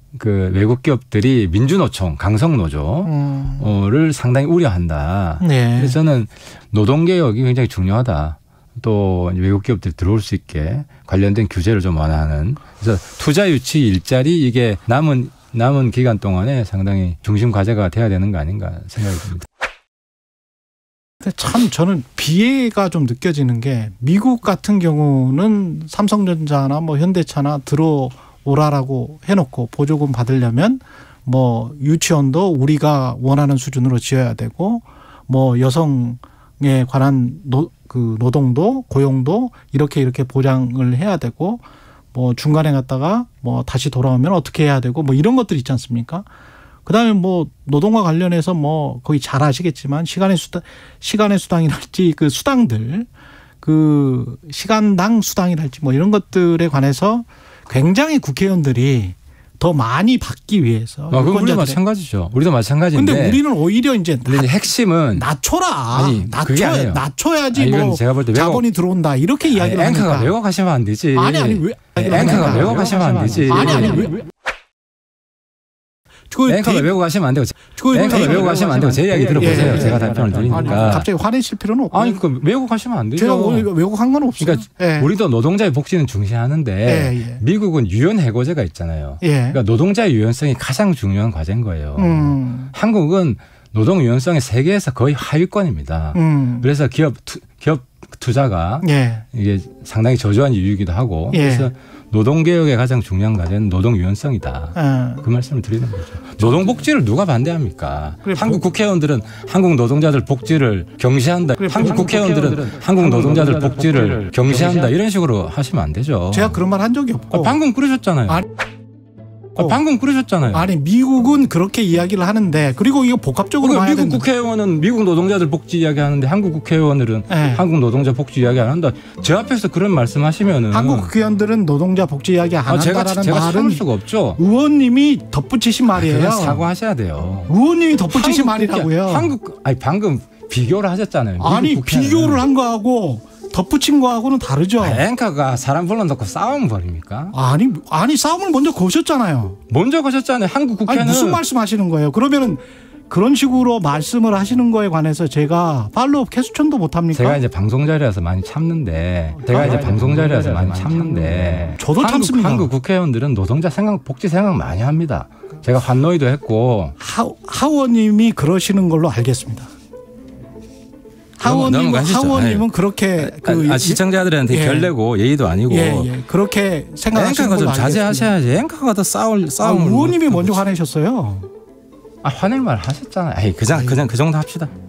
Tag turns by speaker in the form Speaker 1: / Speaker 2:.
Speaker 1: 그 외국 기업들이 민주노총, 강성노조를 상당히 우려한다.
Speaker 2: 네.
Speaker 1: 그래서 저는 노동개혁이 굉장히 중요하다. 또 외국 기업들이 들어올 수 있게 관련된 규제를 좀 완화하는. 그래서 투자 유치 일자리 이게 남은 기간 동안에 상당히 중심 과제가 돼야 되는 거 아닌가 생각이 듭니다.
Speaker 2: 근데 참 저는 비애가 좀 느껴지는 게 미국 같은 경우는 삼성전자나 뭐 현대차나 들어오라라고 해놓고 보조금 받으려면 뭐 유치원도 우리가 원하는 수준으로 지어야 되고 뭐 여성에 관한 노동도 고용도 이렇게 보장을 해야 되고 뭐 중간에 갔다가 뭐 다시 돌아오면 어떻게 해야 되고 뭐 이런 것들이 있지 않습니까? 그다음에 뭐 노동과 관련해서 뭐 거의 잘 아시겠지만 시간의 수당이랄지 그 수당들 그 시간당 수당이랄지 뭐 이런 것들에 관해서 굉장히 국회의원들이 더 많이 받기 위해서.
Speaker 1: 그건 우리도 마찬가지죠. 우리도 마찬가지인데.
Speaker 2: 근데 우리는 오히려 이제
Speaker 1: 핵심은
Speaker 2: 낮춰라.
Speaker 1: 아니, 그게 아니에요.
Speaker 2: 낮춰야지
Speaker 1: 아니,
Speaker 2: 뭐
Speaker 1: 제가 볼 때
Speaker 2: 자본이 들어온다 이렇게 이야기를 하니까.
Speaker 1: 앵커가 왜곡하시면 안 되지.
Speaker 2: 아니 왜?
Speaker 1: 앵커가 왜곡하시면 안 되지.
Speaker 2: 아니 왜?
Speaker 1: 앵커가 왜곡하시면 안 되고. 앵커가 왜곡하시면 안 되고 제 이야기 들어보세요. 제가 답변을 드리니까.
Speaker 2: 갑자기 화내실 필요는 없고.
Speaker 1: 아니 그 왜곡하시면 안 되죠.
Speaker 2: 제가 왜곡한 건 없어요.
Speaker 1: 그러니까 우리도 노동자의 복지는 중시하는데 미국은 유연 해고제가 있잖아요. 그러니까 노동자의 유연성이 가장 중요한 과제인 거예요. 한국은 노동 유연성이 세계에서 거의 하위권입니다. 그래서 기업 투자가 이게 상당히 저조한 이유이기도 하고 그래서 노동개혁의 가장 중요한 과제는 노동 유연성이다. 그 말씀을 드리는 거죠. 노동복지를 누가 반대합니까? 한국 국회의원들은 한국 노동자들 복지를 경시한다. 한국 국회의원들은 한국 노동자들 복지를 경시한다. 이런 식으로 하시면 안 되죠.
Speaker 2: 제가 그런 말 한 적이 없고.
Speaker 1: 방금 그러셨잖아요. 방금 그러셨잖아요.
Speaker 2: 아니 미국은 그렇게 이야기를 하는데 그리고 이거 복합적으로 봐야
Speaker 1: 미국 국회의원은 미국 노동자들 복지 이야기하는데 한국 국회의원들은 한국 노동자 복지 이야기 안 한다. 제 앞에서 그런 말씀하시면은
Speaker 2: 한국 국회의원들은 노동자 복지 이야기 안 한다라는
Speaker 1: 제가
Speaker 2: 말은
Speaker 1: 참을 수가 없죠.
Speaker 2: 의원님이 덧붙이신 말이에요.
Speaker 1: 사과하셔야 돼요.
Speaker 2: 의원님이 덧붙이신 말이라고요.
Speaker 1: 방금 비교를 하셨잖아요.
Speaker 2: 아니 비교를 한 거하고 덧붙인 거하고는 다르죠.
Speaker 1: 앵커가 사람 불러놓고 싸움 벌입니까?
Speaker 2: 아니 싸움을 먼저 거셨잖아요.
Speaker 1: 먼저 거셨잖아요. 한국 국회는.
Speaker 2: 아니, 무슨 말씀하시는 거예요? 그러면은 그런 식으로 말씀을 하시는 거에 관해서 제가 팔로업 캐스천도 못 합니까?
Speaker 1: 제가 이제 방송 자리라서 많이 참는데
Speaker 2: 저도 참습니다.
Speaker 1: 한국 국회의원들은 노동자 생각, 복지 생각 많이 합니다. 제가 환노위도 했고.
Speaker 2: 하원님이 그러시는 걸로 알겠습니다. 하원님은 그렇게
Speaker 1: 시청자들한테 결내고 예의도 아니고
Speaker 2: 그렇게 생각하시는 걸로
Speaker 1: 앵커가 좀 자제하셔야지. 앵커가 더 싸움.
Speaker 2: 의원님이 먼저 화내셨어요.
Speaker 1: 화낼 말 하셨잖아요. 그냥 그 정도 합시다.